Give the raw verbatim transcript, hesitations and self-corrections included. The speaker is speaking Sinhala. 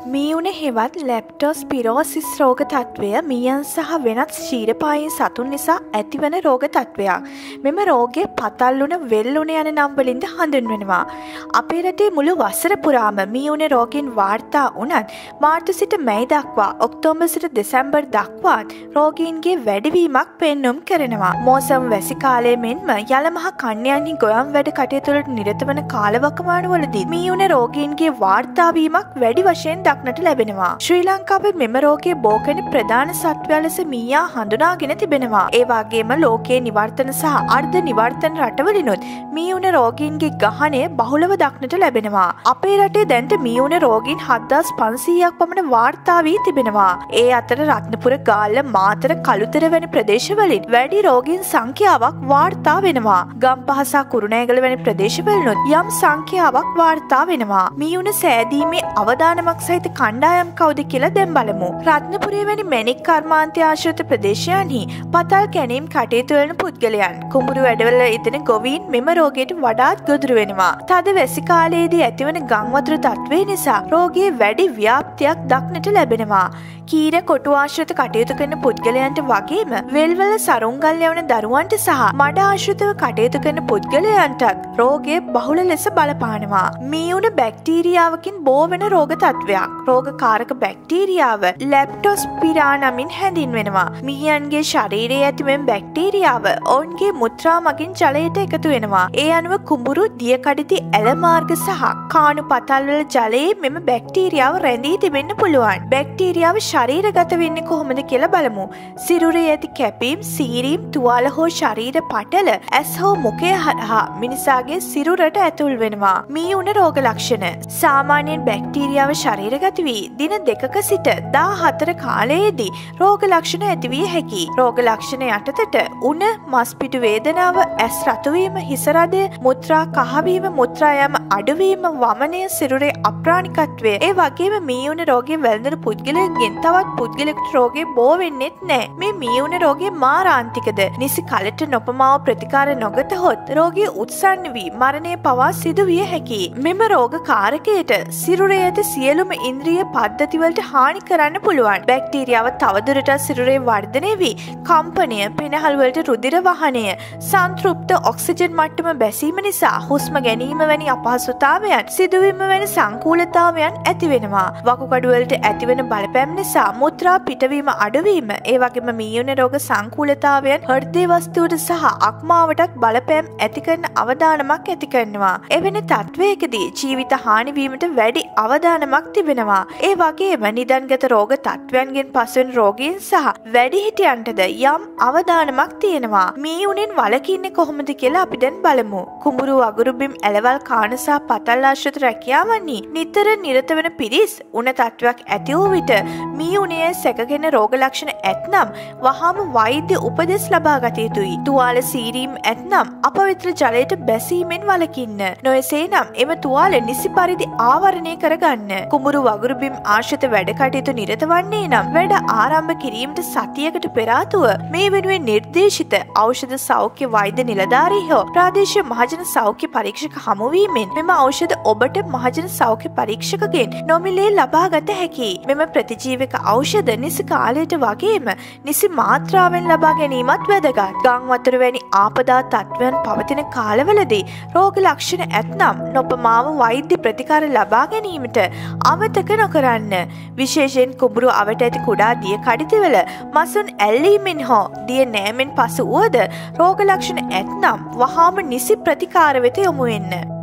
මීඋන හෙවත් ලැප්ටෝස්පිරෝසිස් රෝග තත්ත්වය මීයන් සහ වෙනත් ශීරපායීන් සතුන් නිසා ඇතිවන රෝග තත්ත්වයක්. මෙම රෝගය පතල්ලුණ වෙල්ලුණ යන නම් වලින්ද හඳුන්වනවා. අපේ රටේ මුළු වසර පුරාම මීඋන රෝගීන් වාර්තා වුණත් මාර්තු සිට මැයි දක්වා ඔක්තෝබර් සිට දෙසැම්බර් දක්වාත් රෝගීන්ගේ වැඩිවීමක් පෙන්නුම් කරනවා. මෝසම් වැසි කාලය මෙන්ම යලමහ කන්‍යයන්හි ගොයම් වැඩ කටයුතු වලට නිරත වන කාලවකවානුවලදී මීඋන රෝගීන්ගේ වාර්තා වීමක් වැඩි වශයෙන් දක්නට ලැබෙනවා. ශ්‍රී ලංකාවේ මෙම රෝගයේ බෝ කරන ප්‍රධාන සත්වයා ලෙස මීයා හඳුනාගෙන තිබෙනවා. ඒ වගේම ලෝකයේ නිවර්තන සහ අර්ධ නිවර්තන රටවලිනුත් මීඋන රෝගීන්ගේ ගහණය බහුලව දක්නට ලැබෙනවා. අපේ රටේ දැනට මීඋන රෝගීන් හත්දාස් පන්සීයක් පමණ වාර්තා වී තිබෙනවා. ඒ අතර රත්නපුර, ගාල්ල, මාතර, කළුතර වැනි ප්‍රදේශවලින් වැඩි රෝගීන් සංඛ්‍යාවක් වාර්තා වෙනවා. ගම්පහ සහ කුරුණෑගල වැනි ප්‍රදේශවලිනුත් යම් සංඛ්‍යාවක් වාර්තා වෙනවා. මීඋන සෑදීමේ අවදානමක් සහිත කණ්ඩායම් කවුද කියලා දැන් බලමු. රත්නපුරේ වැනි මැණික් කර්මාන්තය ආශ්‍රිත ප්‍රදේශයන්හි පතල් කැණීම් කටයුතු වන පුද්ගලයන් කුඹුරු වැඩවල යෙදෙන ගොවීන් මෙම රෝගයට වඩාත් ගොදුරු වෙනවා. තද වැසි කාලයේදී ඇතිවන ගම් වතුර තත්ත්වය නිසා රෝගයේ වැඩි ව්‍යාප්තියක් දක්නට ලැබෙනවා. කීර කොටු ආශ්‍රිත කටයුතු කරන පුද්ගලයන්ට වගේම වෙල්වල සරුංගල් යවන දරුවන්ට සහ මඩ ආශ්‍රිතව කටයුතු කරන පුද්ගලයන්ටත් රෝගය බහුල ලෙස බලපානවා. මීඋන බැක්ටීරියාවකින් බෝ වෙන රෝග තත්ත්වයක්. රෝගකාරක බැක්ටීරියාව ලැප්ටෝස්පිරා නමින් හැඳින්වෙනවා. මීයන්ගේ ශරීරයේ ඇති මෙම බැක්ටීරියාව ඔවුන්ගේ මුත්‍රා මගින් ජලයට එකතු වෙනවා. ඒ අනුව කුඹුරු, දියකඩිති, ඇල මාර්ග සහ කාණු පතල්වල ජලයේ මෙම බැක්ටීරියාව රැඳී තිබෙන්න පුළුවන්. බැක්ටීරියාව ශරීරගත වෙන්නේ කොහොමද කියලා බලමු. සිරුරේ ඇති කැපීම්, සීරීම්, තුවාල හෝ ශරීර පටල ඇස් හෝ මුඛය හරහා මිනිසාගේ සිරුරට ඇතුල් වෙනවා. මීඋන රෝග ලක්ෂණ. සාමාන්‍යයෙන් බැක්ටීරියාව ශරීරගත වී දින දෙකක සිට දාහතර කාලයේදී රෝග ලක්ෂණ ඇති විය හැකියි. රෝග ලක්ෂණ යටතට උණ, මස්පිඩු වේදනාව, ඇස් රතු වීම, හිස රදය, මුත්‍රා කහවීම, මුත්‍රා යාම අඩුවීම, වමනය, සිරුරේ අප්‍රාණිකත්වය, ඒ වගේම මීඋන රෝගයෙන් වැළඳෙන පුද්ගලයන්ගෙන් තවත් පුද්ගලෙකුට රෝගේ බෝ වෙන්නෙත් නැහැ. මේ මීඋන රෝගේ මාරාන්තිකද. නිසි කලට නොපමාව ප්‍රතිකාර නොගතහොත් රෝගී උත්සන්න වී මරණය පවා සිදු විය හැකියි. මෙම රෝග කාරකයට සිරුරේ ඇති සියලුම ඉන්ද්‍රිය පද්ධතිවලට හානි කරන්න පුළුවන්. බැක්ටීරියාව තවදුරටත් සිරුරේ වර්ධනය වී කම්පනය, පෙනහළු වලට රුධිර වහනය, සංතෘප්ත ඔක්සිජන් මට්ටම බැසීම නිසා හුස්ම ගැනීම වැනි අපහසුතාවයන් සිදුවීම වැනි සංකූලතාවයන් ඇති වෙනවා. වකුගඩු වලට ඇතිවන බලපෑම් නිසා මුත්‍රා පිටවීම අඩුවීම, ඒ වගේම මීඋන රෝග සංකූලතාවයන් හෘදේ වස්තුවට සහ අක්මාවටත් බලපෑම් ඇති කරන අවදානමක් ඇති කරනවා. එවැනි තත්වයකදී ජීවිත හානි වීමට වැඩි අවදානමක් තිබෙනවා. ඒ වගේම නිදන්ගත රෝග තත්වයන්ගෙන් පසුවෙන රෝගීන් සහ වැඩිහිටියන්ටද යම් අවදානමක් තියෙනවා. මීඋනෙන් වළකින්නේ කොහොමද කියලා අපි දැන් බලමු. කුඹුරු, වගුරු බිම්, ඇලවල්, කාණ සහ පතල් ආශ්‍රිත රැකියාවන්හි නිතර නිරත වන පිරිස් උණ තත්වයක් ඇති වූ විට මීඋනයේ සැකගෙන රෝග ලක්ෂණ ඇතනම් වහාම වෛද්‍ය උපදෙස් ලබා ගත යුතුයි. තුවාල, සීරීම් ඇතනම් අපවිත්‍ර ජලයට බැසීමෙන් වළකින්න. නොයසේනම් එම තුවාල නිසි පරිදි ආවරණය කරගන්න. කුඹුරු, වගුරු බිම් ආශ්‍රිත වැඩ කටයුතු නිරත වන්නේ නම් වැඩ ආරම්භ කිරීමට සතියකට පෙර ආතුව මේ වෙනුවෙන් නිර්දේශිත ඖෂධ සෞඛ්‍ය වෛද්‍ය නිලධාරී හෝ ප්‍රාදේශීය මහජන සෞඛ්‍ය පරීක්ෂක හමුවීමෙන් මෙම ඖෂධ ඔබට මහජන සෞඛ්‍ය පරීක්ෂකගෙන් නොමිලේ ලබා ගත හැකියි. මෙම ප්‍රතිජීවක ඖෂධ නිසි කාලයට වගේම නිසි මාත්‍රාවෙන් ලබා ගැනීමත් වැදගත්. ගම් වතුර වැනි ආපදා තත්ත්වයන් පවතින කාලවලදී රෝග ලක්ෂණ ඇතනම් නොපමාව වෛද්‍ය ප්‍රතිකාර ලබා ගැනීමට අමතක නොකරන්න. විශේෂයෙන් කුඹුරු අවට ඇති කුඩා දිය කඩිතිවල මසුන් ඇල්ලීමෙන් හෝ දිය නෑමෙන් පසු වුවද රෝග ලක්ෂණ ඇතනම් වහාම නිසි ප්‍රතිකාර වෙත යොමු වෙන්න.